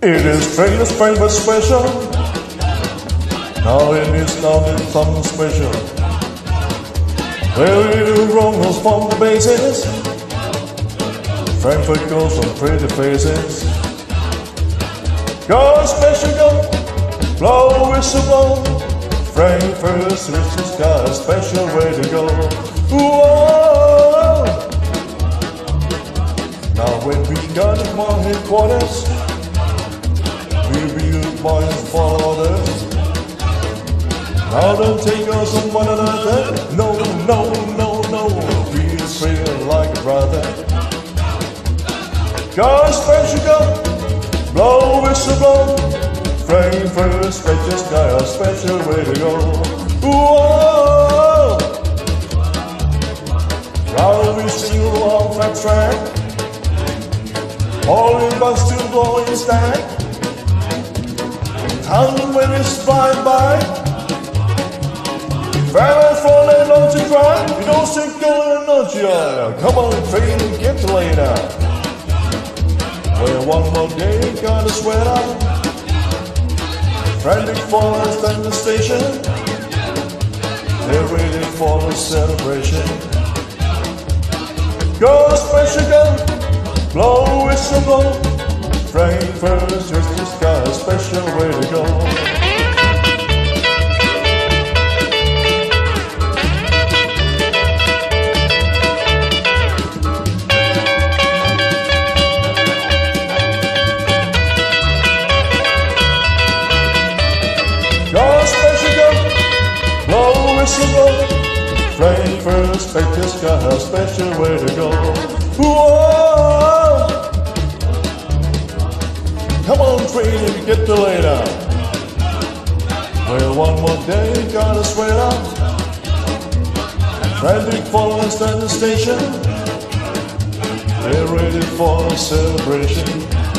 It is famous Frankfort Special. Now it is something special. Where we do wrong from the bases. Frankfort goes on pretty faces. Go special, go, blow whistle blow. Frankfurt's richest got a special way to go. Whoa! Now when we got it from headquarters, we real boys for orders. Now don't take us on one another. No, no, no, no. We feel like a brother. Go special, go, blow whistle blow. Frankfort Special's got a special way to go. Whoa! Now we sing along that track, all in bus to blowing stack. Town when it's flying by, Farrell falling on to cry. You don't say go and not you. Come on, train and get to lay down. Well, one more day, gotta sweat out. Frantic followers at the station, they're waiting for a celebration. Go special, go, blow whistle blow. Frankfurt's just got a special way to go. Frankfort Special's got a special way to go. Whoa! Come on, train, and get to lay down. Well, one more day, gotta sweat out. Frantic followers at the station, they're ready for a celebration.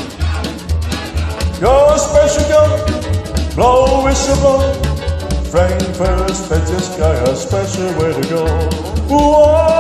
Go special, go, blow whistle blow. Frankfort Special's got a special way to go. Whoa!